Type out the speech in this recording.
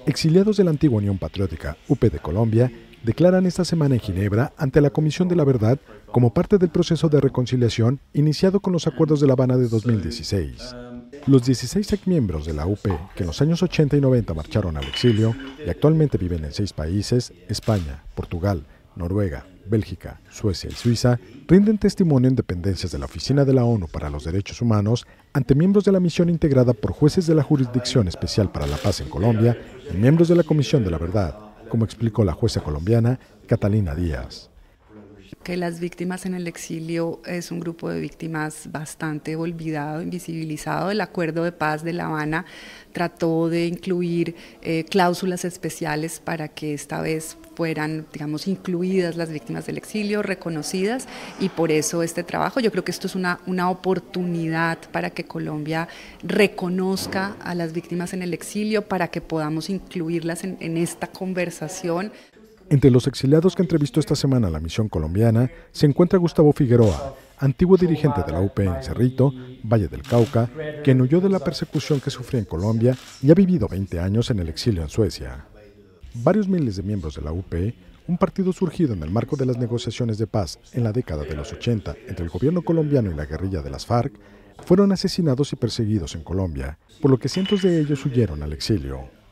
Exiliados de la antigua Unión Patriótica, UP de Colombia, declaran esta semana en Ginebra ante la Comisión de la Verdad como parte del proceso de reconciliación iniciado con los Acuerdos de La Habana de 2016. Los 16 exmiembros de la UP, que en los años 80 y 90 marcharon al exilio y actualmente viven en 6 países, España, Portugal, Noruega, Bélgica, Suecia y Suiza, rinden testimonio en dependencias de la Oficina de la ONU para los Derechos Humanos ante miembros de la misión integrada por jueces de la Jurisdicción Especial para la Paz en Colombia y miembros de la Comisión de la Verdad, como explicó la jueza colombiana Catalina Díaz. Que las víctimas en el exilio es un grupo de víctimas bastante olvidado, invisibilizado. El Acuerdo de Paz de La Habana trató de incluir cláusulas especiales para que esta vez fueran, digamos, incluidas las víctimas del exilio, reconocidas, y por eso este trabajo. Yo creo que esto es una oportunidad para que Colombia reconozca a las víctimas en el exilio, para que podamos incluirlas en esta conversación. Entre los exiliados que entrevistó esta semana la misión colombiana se encuentra Gustavo Figueroa, antiguo dirigente de la UP en Cerrito, Valle del Cauca, quien huyó de la persecución que sufría en Colombia y ha vivido 20 años en el exilio en Suecia. Varios miles de miembros de la UP, un partido surgido en el marco de las negociaciones de paz en la década de los 80 entre el gobierno colombiano y la guerrilla de las FARC, fueron asesinados y perseguidos en Colombia, por lo que cientos de ellos huyeron al exilio.